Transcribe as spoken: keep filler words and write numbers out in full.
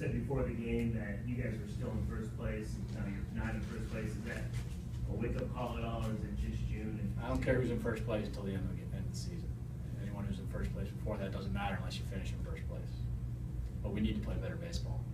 said before the game that you guys were still in first place, and now you're not in first place. Is that a wake-up call at all, or is it just June? And I don't care who's in first place until the end of the, end of the season. Anyone who's in first place before that doesn't matter unless you finish in first place. But we need to play better baseball.